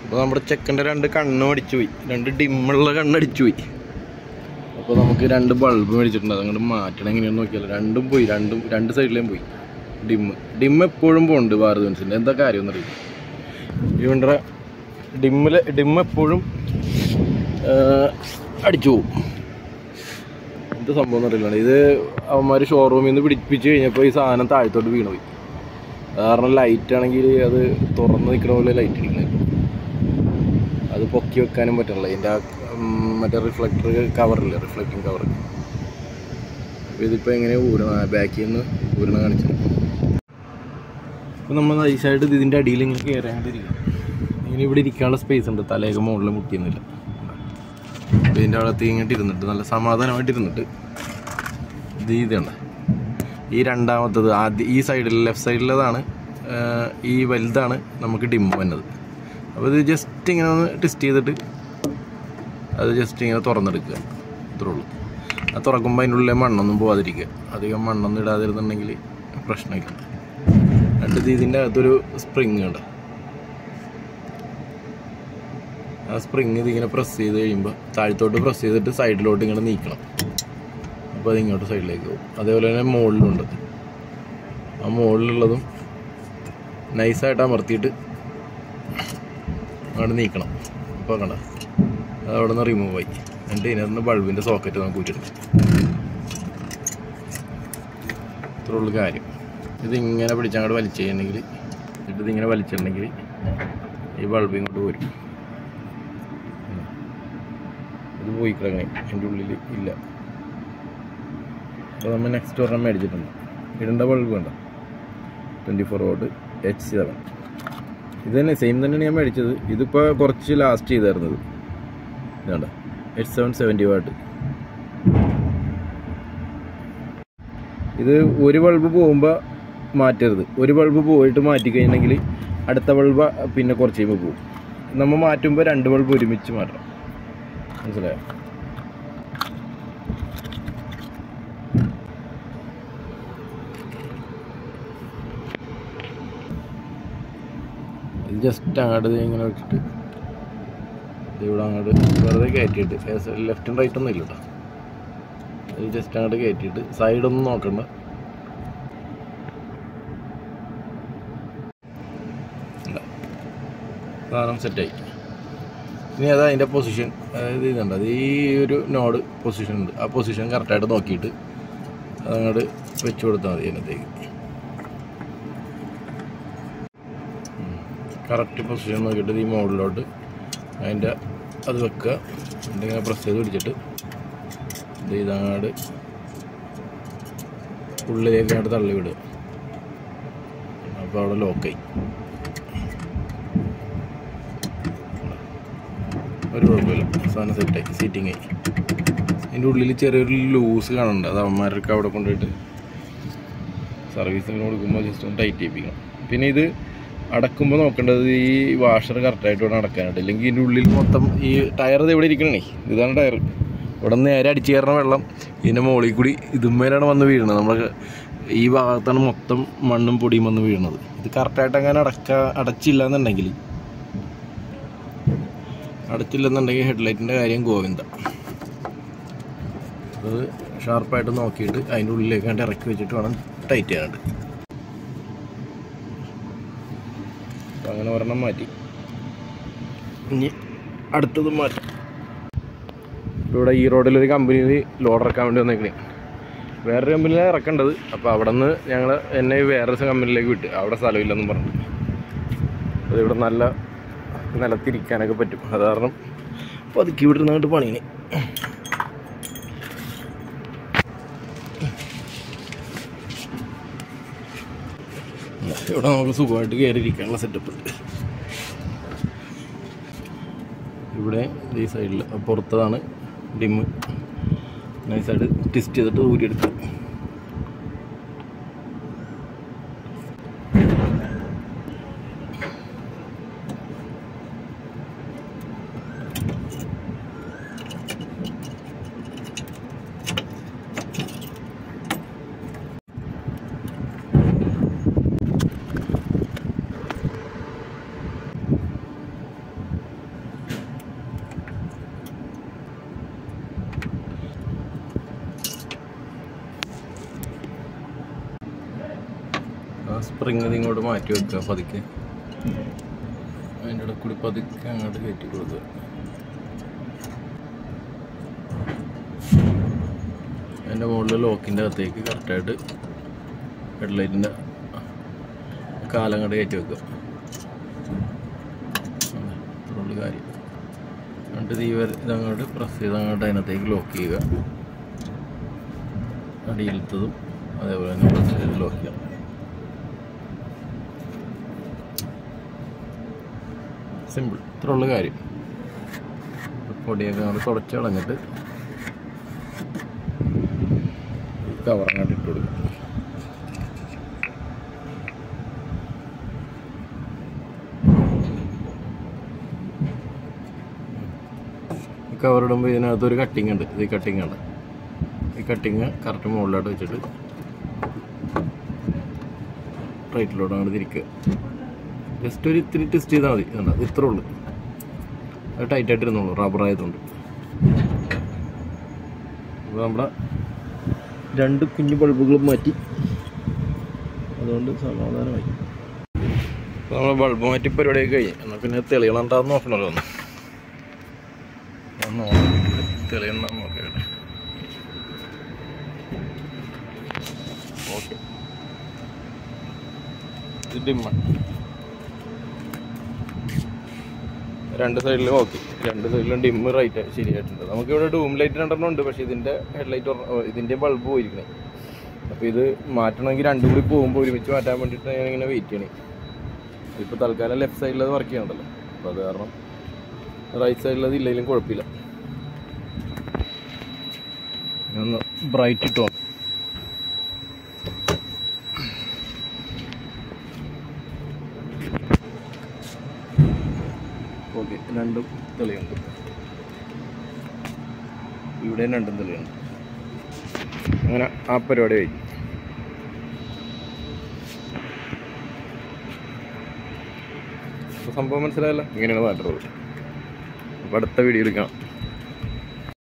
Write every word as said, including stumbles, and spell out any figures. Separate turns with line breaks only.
അപ്പോൾ നമ്മുടെ ചെക്കൻ്റെ രണ്ട് കണ്ണ് അടിച്ചു പോയി, രണ്ട് ഡിമ്മുള്ള കണ്ണടിച്ചു പോയി. അപ്പോൾ നമുക്ക് രണ്ട് ബൾബ് മേടിച്ചിട്ടുണ്ട്, അതങ്ങോട്ട് മാറ്റണം എങ്ങനെയാണെന്ന് നോക്കിയാലോ. രണ്ടും പോയി, രണ്ടും രണ്ട് സൈഡിലേയും പോയി. ഡിമ്മ് ഡിമ്മ് എപ്പോഴും പോകുന്നുണ്ട് ഭാരത് ബെൻസിൻ്റെ, എന്താ കാര്യം എന്നറിയില്ല. ഇവൻ്റെ ഡിമ്മിൽ ഡിമ്മ് എപ്പോഴും അടിച്ചു പോകും. എന്ത് സംഭവം എന്നറിയില്ല. ഇത് അവന്മാർ ഷോറൂമിൽ നിന്ന് പിടിപ്പിച്ച് കഴിഞ്ഞപ്പോൾ ഈ സാധനം താഴത്തോട്ട് വീണ് പോയി. കാരണം ലൈറ്റ് ആണെങ്കിൽ അത് തുറന്ന് നിൽക്കണ പോലെ ലൈറ്റ് ഇരിക്കുന്നത്, അത് പൊക്കി വെക്കാനും പറ്റില്ല. ഇതിൻ്റെ മറ്റേ റിഫ്ലക്ടർ കവറില്ല, റിഫ്ലക്റ്റിംഗ് കവർ. അപ്പോൾ ഇതിപ്പോൾ എങ്ങനെ ഊരണ, ബാക്കിൽ നിന്ന് ഊരണ കാണിച്ചത്. അപ്പോൾ നമ്മൾ നൈസായിട്ട് ഇതിൻ്റെ അടിയിൽ ഇങ്ങനെ കയറാണ്ടിരിക്കും. ഇങ്ങനെ ഇവിടെ ഇരിക്കാനുള്ള സ്പേസ് ഉണ്ട്, തലയൊക്കെ മുകളിൽ മുട്ടിയൊന്നുമില്ല. അപ്പോൾ ഇതിൻ്റെ അകത്ത് ഇങ്ങോട്ട് ഇരുന്നിട്ട് നല്ല സമാധാനമായിട്ട് ഇരുന്നിട്ട് ഇത് ഇതുണ്ട്. ഈ രണ്ടാമത്തത് ആദ്യം ഈ സൈഡിൽ ലെഫ്റ്റ് സൈഡിലതാണ്, ഈ വലുതാണ് നമുക്ക് ഡിം വന്നത്. അപ്പോൾ ഇത് ജസ്റ്റ് ഇങ്ങനെ ഒന്ന് ടെസ്റ്റ് ചെയ്തിട്ട് അത് ജസ്റ്റ് ഇങ്ങനെ തുറന്നെടുക്കുക, ഇത്രേ ഉള്ളൂ. അത് തുറക്കുമ്പോൾ അതിൻ്റെ ഉള്ളിലെ മണ്ണൊന്നും പോകാതിരിക്കുക, അധികം മണ്ണൊന്നും ഇടാതിരുന്നുണ്ടെങ്കിൽ പ്രശ്നമില്ല. എന്നിട്ട് ഇതിൻ്റെ അകത്തൊരു സ്പ്രിങ് ഉണ്ട്, ആ സ്പ്രിങ് ഇതിങ്ങനെ പ്രസ് ചെയ്ത് കഴിയുമ്പോൾ താഴത്തോട്ട് പ്രസ് ചെയ്തിട്ട് സൈഡിലോട്ട് ഇങ്ങനെ നീക്കണം. അപ്പോൾ അതിങ്ങോട്ട് സൈഡിലേക്ക് പോകും. അതേപോലെ തന്നെ മുകളിലുണ്ട്, ആ മുകളിലുള്ളതും നൈസായിട്ട് അമർത്തിയിട്ട് അങ്ങോട്ട് നീക്കണം. അപ്പോൾ കണ്ട അത് അവിടെ നിന്ന് റിമൂവ് ആയി. എന്നിട്ട് ഇതിനകത്ത് ബൾബിൻ്റെ സോക്കറ്റ് നമുക്ക് ഊറ്റെടുക്കും. ഇത്രയുള്ള കാര്യം. ഇതിങ്ങനെ പിടിച്ചങ്ങോട്ട് വലിച്ചു കഴിഞ്ഞിട്ടുണ്ടെങ്കിൽ, എന്നിട്ട് ഇതിങ്ങനെ വലിച്ചിട്ടുണ്ടെങ്കിൽ ഈ ബൾബ് ഇങ്ങോട്ട് പോരും. ഇത് പോയി കിടക്കണേ, എൻ്റെ ഉള്ളിൽ ഇല്ല. അപ്പോൾ നമ്മൾ നെക്സ്റ്റ് ഒരെണ്ണം മേടിച്ചിട്ടുണ്ട്. ഇടേണ്ട ബൾബ് വേണ്ട, twenty four volt H seven. ഇത് തന്നെ സെയിം തന്നെയാണ് ഞാൻ മേടിച്ചത്. ഇതിപ്പോൾ കുറച്ച് ലാസ്റ്റ് ചെയ്തായിരുന്നത് ഇതാണ്ട എച്ച് സെവൻ സെവൻറ്റി വാട്ട്. ഇത് ഒരു ബൾബ് പോകുമ്പോൾ മാറ്റരുത്. ഒരു ബൾബ് പോയിട്ട് മാറ്റി കഴിഞ്ഞെങ്കിൽ അടുത്ത ബൾബ് പിന്നെ കുറച്ച് കഴിയുമ്പോൾ പോകും. നമ്മൾ മാറ്റുമ്പോൾ രണ്ട് ബൾബ് ഒരുമിച്ച് മാറ്റണം, മനസ്സിലായോ? ഇത് ജസ്റ്റ് അങ്ങോട്ട് ഇങ്ങനെ വെച്ചിട്ട് ഇവിടെ അങ്ങോട്ട് വെറുതെ കയറ്റിയിട്ട്, ലെഫ്റ്റും റൈറ്റൊന്നും ഇല്ല കേട്ടോ. ഇത് ജസ്റ്റ് അങ്ങോട്ട് കയറ്റിയിട്ട് സൈഡൊന്നും നോക്കണ്ട. സാധനം സെറ്റായി. ഇനി അതാ അതിൻ്റെ പൊസിഷൻ, അതായത് ഇതുണ്ട്, അത് ഈ ഒരു നോഡ് പൊസിഷൻ ഉണ്ട്, ആ പൊസിഷൻ കറക്റ്റായിട്ട് നോക്കിയിട്ട് അതങ്ങോട്ട് വെച്ച് കൊടുത്താൽ മതി. അതിനകത്തേക്ക് കറക്റ്റ് പൊസിഷൻ നോക്കിയിട്ട് ഈ മോഡിലോട്ട് അതിൻ്റെ അത് വെക്കുക. എന്നിട്ട് ഇങ്ങനെ പ്രസ് ചെയ്ത് പിടിച്ചിട്ട് ഇത് ഇതങ്ങോട്ട് ഉള്ളിലേക്ക് അങ്ങോട്ട് തള്ളി വിടുക. അപ്പോൾ അവിടെ ലോക്കായി, ഒരു കുഴപ്പമില്ല, സാധനം സെറ്റായി, സീറ്റിംഗ് ആയി. അതിൻ്റെ ഉള്ളിൽ ചെറിയൊരു ലൂസ് കാണുന്നുണ്ട്, അത് അവന്മാർക്ക് അവിടെ കൊണ്ടുപോയിട്ട് സർവീസിന് കൊടുക്കുമ്പോൾ ജസ്റ്റ് ഒന്ന് ടൈറ്റ് ചെയ്യിപ്പിക്കണം. പിന്നെ ഇത് അടക്കുമ്പോൾ നോക്കേണ്ടത് ഈ വാഷർ കറക്റ്റായിട്ട് വേണം അടക്കാനായിട്ട്, ഇല്ലെങ്കിൽ ഇതിൻ്റെ ഉള്ളിൽ മൊത്തം ഈ ടയർ ഇത് എവിടെ ഇരിക്കണേ, ഇതാണ് ടയർ. ഇവിടെ നിന്ന് നേരെ അടിച്ചു കയറുന്ന വെള്ളം ഇതിൻ്റെ മുകളിൽ കൂടി ഇതുമ്മേലാണ് വന്ന് വീഴുന്നത്. നമ്മൾ ഈ ഭാഗത്താണ് മൊത്തം മണ്ണും പൊടിയും വന്ന് വീഴുന്നത്. ഇത് കറക്റ്റായിട്ട് അങ്ങനെ അടക്ക അടച്ചില്ല എന്നുണ്ടെങ്കിൽ അടച്ചില്ലെന്നുണ്ടെങ്കിൽ ഹെഡ്ലൈറ്റിൻ്റെ കാര്യം ഗോവിന്ദ. അത് ഷാർപ്പായിട്ട് നോക്കിയിട്ട് അതിൻ്റെ ഉള്ളിലേക്ക് കണ്ട് ഇറക്കി വെച്ചിട്ട് വേണം ടൈറ്റ് ചെയ്യാനായിട്ട്. അപ്പോൾ അങ്ങനെ ഒരെണ്ണം മാറ്റി, ഇനി അടുത്തത് മാറ്റി. ഇവിടെ ഈ റോഡിലൊരു കമ്പനിയിൽ ലോഡ് ഇറക്കാൻ വേണ്ടി വന്നേക്കണേ, വേറൊരു കമ്പനിയിലാണ് ഇറക്കേണ്ടത്. അപ്പോൾ അവിടെ നിന്ന് ഞങ്ങൾ എന്നെ വേറൊരു കമ്പനിയിലേക്ക് വിട്ട്, അവിടെ സ്ഥലമില്ലെന്നും പറഞ്ഞു. അത് ഇവിടെ നല്ല നിലത്തിരിക്കാനൊക്കെ പറ്റും, അത് കാരണം പതുക്കി വിട്ടിരുന്നിട്ട് പണിയിന്. ഇവിടെ നമുക്ക് സുഖമായിട്ട് കയറിയിരിക്കാനുള്ള സെറ്റപ്പ് ഉണ്ട്. ഇവിടെ ഈ സൈഡിൽ പുറത്തതാണ് ഡിമ്മ്, നൈസായിട്ട് ട്വിസ്റ്റ് ചെയ്തിട്ട് ഊരിയെടുക്കുക. സ്പ്രിങ് ഇത് ഇങ്ങോട്ട് മാറ്റി വെക്കുക പതുക്കെ. അതിൻ്റെ ഇടയിൽ കൂടി പതുക്കെ അങ്ങോട്ട് കയറ്റി കൊടുക്കുക. അതിൻ്റെ മുകളിൽ ലോക്കിൻ്റെ അകത്തേക്ക് കറക്റ്റായിട്ട് ഹെഡ്ലൈറ്റിൻ്റെ കാലങ്ങോട്ട് കയറ്റി വെക്കുക. ഇത്രയുള്ള കാര്യം. എന്നിട്ട് ഈ ഇതങ്ങോട്ട് പ്രസ് ചെയ്ത് അങ്ങോട്ട് അതിനകത്തേക്ക് ലോക്ക് ചെയ്യുക. അടിയിലത്തതും അതേപോലെ തന്നെ പ്രസ് ചെയ്ത് ലോക്ക് ചെയ്യാം. സിമ്പിൾ. ഇത്രയുള്ള കാര്യം. പൊടിയൊക്കെ അങ്ങോട്ട് തുടച്ച് കളഞ്ഞിട്ട് കവർ അങ്ങോട്ട് ഇട്ട് കൊടുക്കും. ഈ കവർ ഇടുമ്പോൾ ഇതിനകത്തൊരു കട്ടിങ് ഉണ്ട്. ഇത് ഈ കട്ടിങ് ഉണ്ട്. ഈ കട്ടിങ് കറക്റ്റ് മുകളിലോട്ട് വെച്ചിട്ട് റൈറ്റിലോട്ട് അങ്ങോട്ട് തിരിക്കുക. ജസ്റ്റ് ഒരു ഇത്തിരി ടെസ്റ്റ് ചെയ്താൽ മതി. ഇതുണ്ട്, ഇത്രേ ഉള്ളൂ. അത് ടൈറ്റായിട്ട് ഇരുന്നുള്ളൂ, റബ്ബർ ആയതുകൊണ്ട്. അപ്പോൾ നമ്മുടെ രണ്ട് കുഞ്ഞു ബൾബുകളും മാറ്റി, അതുകൊണ്ട് സമാധാനമായി. അപ്പോൾ നമ്മൾ ബൾബ് മാറ്റി പരിപാടിയൊക്കെ കഴിഞ്ഞു. എന്നാൽ പിന്നെ തെളിയണണ്ടാന്ന് നോക്കണമല്ലോ. ഒന്ന് ഒന്ന് തെളിയണം നോക്കിയാണ്. ഓക്കെ, ഇത് ഡിമ്മ രണ്ട് സൈഡിലും ഓക്കെ. രണ്ട് സൈഡിലും ഡിമ്മ് റൈറ്റ് ശരിയായിട്ടുണ്ട്. നമുക്കിവിടെ ഡൂം ലൈറ്റ് രണ്ടെണ്ണം ഉണ്ട്. പക്ഷേ ഇതിൻ്റെ ഹെഡ്ലൈറ്റ് ഇതിൻ്റെ ബൾബ് പോയിരിക്കണേ. അപ്പോൾ ഇത് മാറ്റണമെങ്കിൽ രണ്ടും കൂടി പോകുമ്പോൾ ഒരുമിച്ച് മാറ്റാൻ വേണ്ടിയിട്ട് ഞാനിങ്ങനെ വെയിറ്റ് ചെയ്യണേ. ഇപ്പോൾ തൽക്കാലം ലെഫ്റ്റ് സൈഡിലത് വർക്ക് ചെയ്യണ്ടല്ലോ. അപ്പോൾ അത് കാരണം റൈറ്റ് സൈഡിലത് ഇല്ലെങ്കിലും കുഴപ്പമില്ല. ഒന്ന് ബ്രൈറ്റ് ഇട്ടോ. ഓക്കെ, രണ്ടും തെളിയുണ്ട്. ഇവിടെയും രണ്ടും തെളിയുണ്ട്. അങ്ങനെ ആ പരിപാടി കഴിഞ്ഞു. സംഭവം മനസ്സിലായല്ലോ. ഇങ്ങനെയാണ് മാറ്റുന്നത്. അപ്പോൾ അടുത്ത വീഡിയോയിൽ കാണാം.